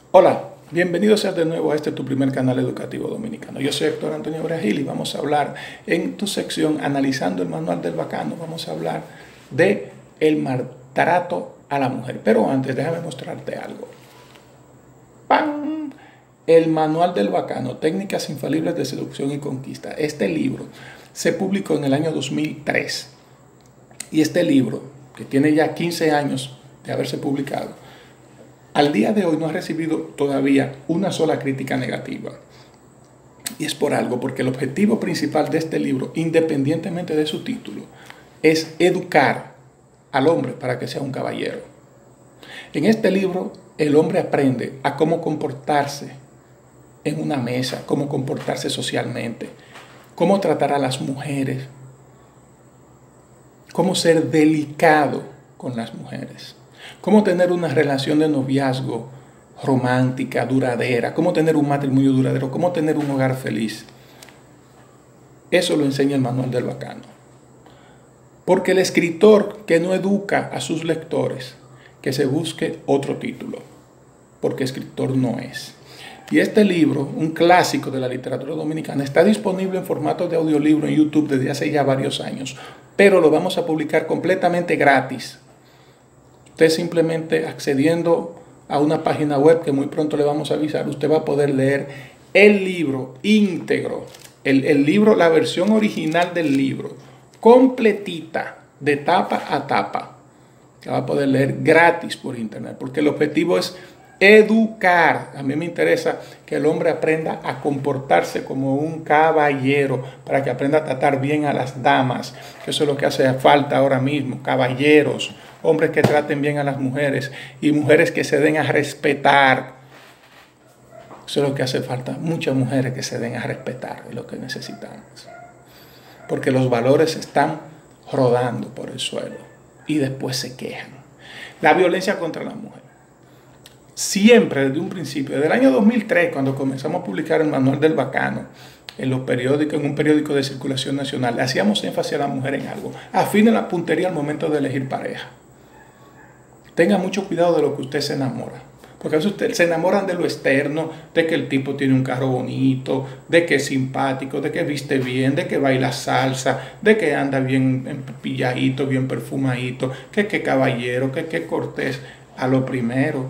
Hola, bienvenido seas de nuevo a este tu primer canal educativo dominicano. Yo soy Héctor Antonio Bragil y vamos a hablar en tu sección Analizando el Manual del Bacano. Vamos a hablar de el maltrato a la mujer. Pero antes déjame mostrarte algo. ¡Pam! El Manual del Bacano, Técnicas Infalibles de Seducción y Conquista. Este libro se publicó en el año 2003. Y este libro, que tiene ya 15 años de haberse publicado, al día de hoy no ha recibido todavía una sola crítica negativa. Y es por algo, porque el objetivo principal de este libro, independientemente de su título, es educar al hombre para que sea un caballero. En este libro, el hombre aprende a cómo comportarse en una mesa, cómo comportarse socialmente, cómo tratar a las mujeres, cómo ser delicado con las mujeres. Cómo tener una relación de noviazgo romántica, duradera, cómo tener un matrimonio duradero, cómo tener un hogar feliz. Eso lo enseña el Manual del Bacano. Porque el escritor que no educa a sus lectores, que se busque otro título, porque escritor no es. Y este libro, un clásico de la literatura dominicana, está disponible en formato de audiolibro en YouTube desde hace ya varios años, pero lo vamos a publicar completamente gratis. Usted simplemente accediendo a una página web que muy pronto le vamos a avisar, usted va a poder leer el libro íntegro, el libro, la versión original del libro, completita, de tapa a tapa, que va a poder leer gratis por internet, porque el objetivo es educar. A mí me interesa que el hombre aprenda a comportarse como un caballero, para que aprenda a tratar bien a las damas, que eso es lo que hace falta ahora mismo, caballeros, hombres que traten bien a las mujeres y mujeres que se den a respetar. Eso es lo que hace falta, muchas mujeres que se den a respetar, es lo que necesitamos. Porque los valores están rodando por el suelo y después se quejan. La violencia contra la mujer. Siempre desde un principio, desde el año 2003, cuando comenzamos a publicar el Manual del Bacano, en los periódicos, en un periódico de circulación nacional, hacíamos énfasis a la mujer en algo. Afine la puntería al momento de elegir pareja. Tenga mucho cuidado de lo que usted se enamora. Porque a veces ustedes se enamoran de lo externo, de que el tipo tiene un carro bonito, de que es simpático, de que viste bien, de que baila salsa, de que anda bien pilladito, bien perfumadito, que caballero, que cortés. A lo primero.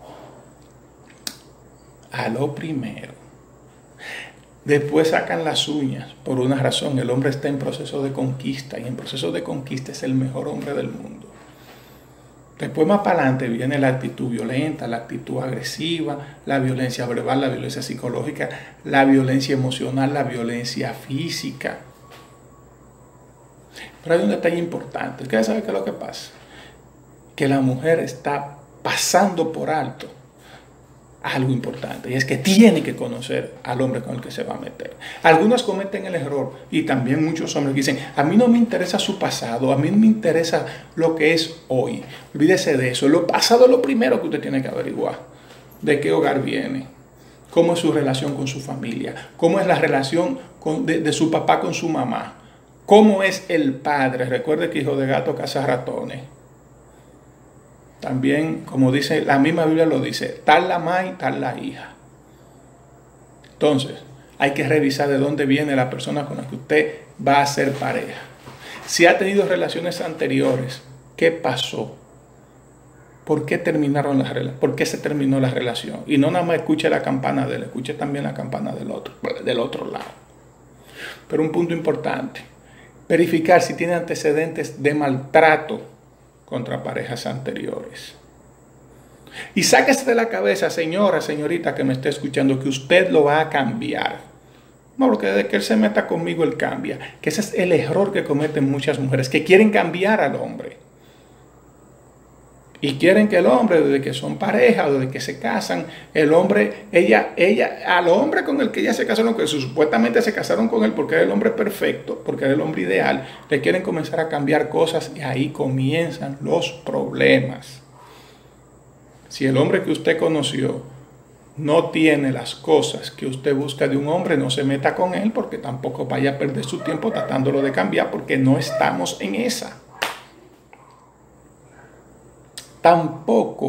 Después sacan las uñas por una razón. El hombre está en proceso de conquista y en proceso de conquista es el mejor hombre del mundo. Después más para adelante viene la actitud violenta, la actitud agresiva, la violencia verbal, la violencia psicológica, la violencia emocional, la violencia física. Pero hay un detalle importante. ¿Ustedes saben qué es lo que pasa? Que la mujer está pasando por alto algo importante, y es que tiene que conocer al hombre con el que se va a meter. Algunos cometen el error, y también muchos hombres dicen: a mí no me interesa su pasado, a mí no me interesa lo que es hoy. Olvídese de eso. Lo pasado es lo primero que usted tiene que averiguar. De qué hogar viene, cómo es su relación con su familia, cómo es la relación de su papá con su mamá, cómo es el padre. Recuerde que hijo de gato caza ratones. También, como dice la misma Biblia, lo dice: tal la madre, tal la hija. Entonces, hay que revisar de dónde viene la persona con la que usted va a ser pareja. Si ha tenido relaciones anteriores, ¿qué pasó? ¿Por qué terminaron las relaciones? ¿Por qué se terminó la relación? Y no nada más escuche la campana de él, escuche también la campana del otro lado. Pero un punto importante: verificar si tiene antecedentes de maltrato contra parejas anteriores. Y sáquese de la cabeza, señora, señorita que me esté escuchando, que usted lo va a cambiar. No, porque desde que él se meta conmigo, él cambia. Que ese es el error que cometen muchas mujeres, que quieren cambiar al hombre. Y quieren que el hombre, desde que son pareja o desde que se casan, el hombre, al hombre con el que ellas se casaron, que supuestamente se casaron con él porque era el hombre perfecto, porque era el hombre ideal, le quieren comenzar a cambiar cosas y ahí comienzan los problemas. Si el hombre que usted conoció no tiene las cosas que usted busca de un hombre, no se meta con él, porque tampoco vaya a perder su tiempo tratándolo de cambiar, porque no estamos en esa. Tampoco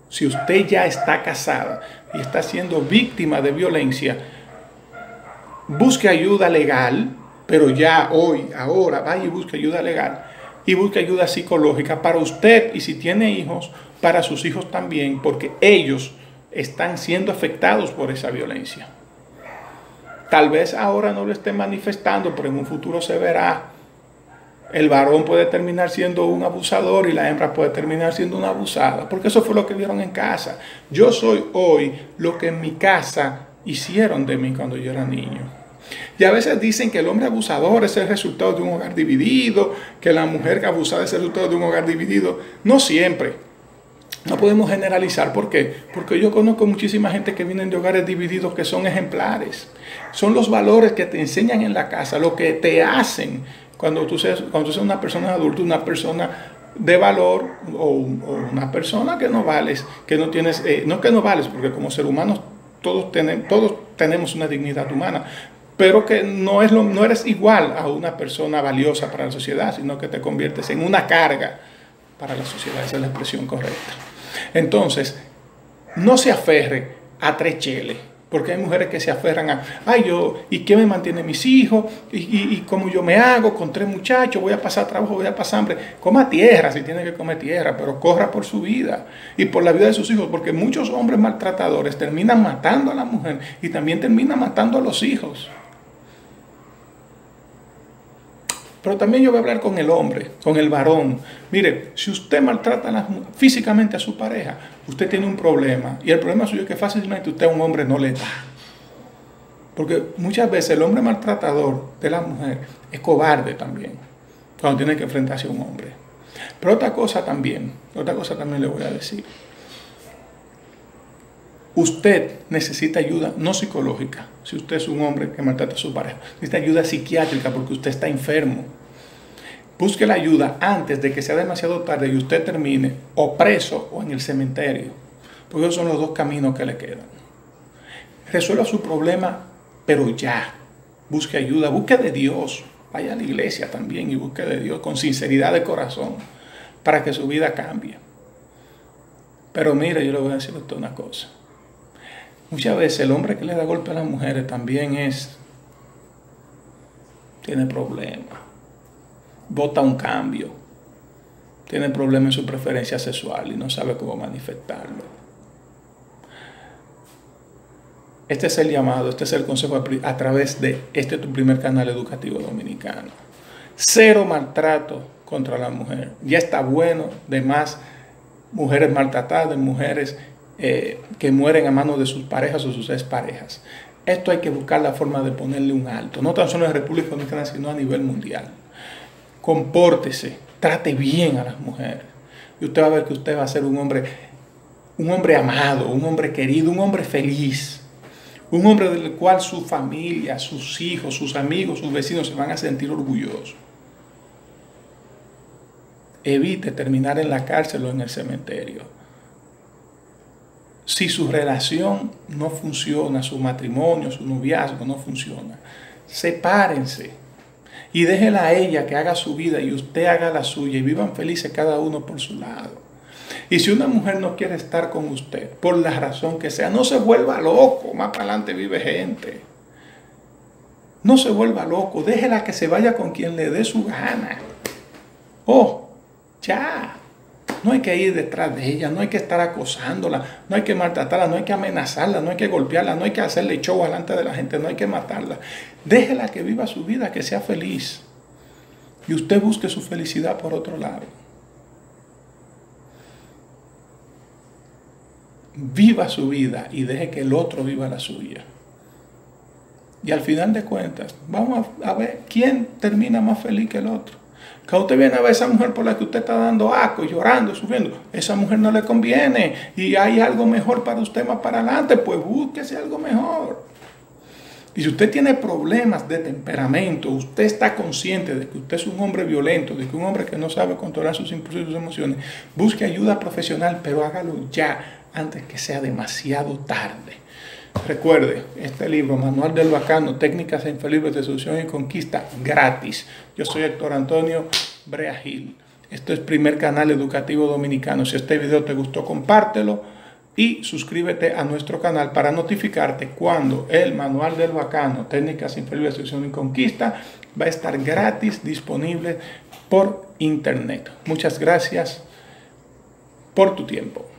si usted ya está casada y está siendo víctima de violencia, busque ayuda legal, pero ya hoy, ahora, vaya y busque ayuda legal y busque ayuda psicológica para usted y si tiene hijos, para sus hijos también, porque ellos están siendo afectados por esa violencia. Tal vez ahora no lo estén manifestando, pero en un futuro se verá. El varón puede terminar siendo un abusador y la hembra puede terminar siendo una abusada, porque eso fue lo que vieron en casa. Yo soy hoy lo que en mi casa hicieron de mí cuando yo era niño. Y a veces dicen que el hombre abusador es el resultado de un hogar dividido, que la mujer abusada es el resultado de un hogar dividido. No siempre. No podemos generalizar. ¿Por qué? Porque yo conozco muchísima gente que vienen de hogares divididos que son ejemplares. Son los valores que te enseñan en la casa, lo que te hacen cuando tú seas una persona adulta, una persona de valor o una persona que no vales, que no tienes, no que no vales, porque como ser humanos todos tenemos una dignidad humana, pero que no eres igual a una persona valiosa para la sociedad, sino que te conviertes en una carga para la sociedad. Esa es la expresión correcta. Entonces, no se aferre a tres cheles, porque hay mujeres que se aferran a, ¿y qué me mantiene mis hijos? ¿Y cómo yo me hago con tres muchachos? Voy a pasar trabajo, voy a pasar hambre. Coma tierra si tiene que comer tierra, pero corra por su vida y por la vida de sus hijos, porque muchos hombres maltratadores terminan matando a la mujer y también terminan matando a los hijos. Pero también yo voy a hablar con el hombre, con el varón. Mire, si usted maltrata físicamente a su pareja, usted tiene un problema. Y el problema suyo es que fácilmente usted a un hombre no le da. Porque muchas veces el hombre maltratador de la mujer es cobarde también, cuando tiene que enfrentarse a un hombre. Pero otra cosa también le voy a decir. Usted necesita ayuda no psicológica, si usted es un hombre que maltrata a su pareja. Necesita ayuda psiquiátrica porque usted está enfermo. Busque la ayuda antes de que sea demasiado tarde y usted termine o preso o en el cementerio. Porque esos son los dos caminos que le quedan. Resuelva su problema, pero ya. Busque ayuda, busque de Dios. Vaya a la iglesia también y busque de Dios con sinceridad de corazón para que su vida cambie. Pero mire, yo le voy a decir a usted una cosa. Muchas veces el hombre que le da golpe a las mujeres también tiene problemas, bota un cambio, tiene problemas en su preferencia sexual y no sabe cómo manifestarlo. Este es el llamado, este es el consejo a través de tu primer canal educativo dominicano. Cero maltrato contra la mujer. Ya está bueno de más mujeres maltratadas, de mujeres que mueren a manos de sus parejas o sus exparejas. Esto hay que buscar la forma de ponerle un alto, no tan solo en República Dominicana, sino a nivel mundial. Compórtese, trate bien a las mujeres. Y usted va a ver que usted va a ser un hombre amado, un hombre querido, un hombre feliz. Un hombre del cual su familia, sus hijos, sus amigos, sus vecinos se van a sentir orgullosos. Evite terminar en la cárcel o en el cementerio. Si su relación no funciona, su matrimonio, su noviazgo no funciona, sepárense y déjela a ella que haga su vida y usted haga la suya y vivan felices cada uno por su lado. Y si una mujer no quiere estar con usted, por la razón que sea, no se vuelva loco, más para adelante vive gente. No se vuelva loco, déjela que se vaya con quien le dé su gana. Ya. No hay que ir detrás de ella, no hay que estar acosándola, no hay que maltratarla, no hay que amenazarla, no hay que golpearla, no hay que hacerle show delante de la gente, no hay que matarla. Déjela que viva su vida, que sea feliz. Y usted busque su felicidad por otro lado. Viva su vida y deje que el otro viva la suya. Y al final de cuentas, vamos a ver quién termina más feliz que el otro. Que usted viene a ver a esa mujer por la que usted está dando asco, llorando, sufriendo. Esa mujer no le conviene y hay algo mejor para usted más para adelante, pues búsquese algo mejor. Y si usted tiene problemas de temperamento, usted está consciente de que usted es un hombre violento, de que un hombre que no sabe controlar sus impulsos y sus emociones, busque ayuda profesional, pero hágalo ya, antes que sea demasiado tarde. Recuerde, este libro, Manual del Bacano, Técnicas Infalibles de Seducción y Conquista, gratis. Yo soy Héctor Antonio Brea Gil. Esto es Primer Canal Educativo Dominicano. Si este video te gustó, compártelo. y suscríbete a nuestro canal para notificarte cuando el Manual del Bacano, Técnicas Infalibles de Seducción y Conquista, va a estar gratis disponible por internet. Muchas gracias por tu tiempo.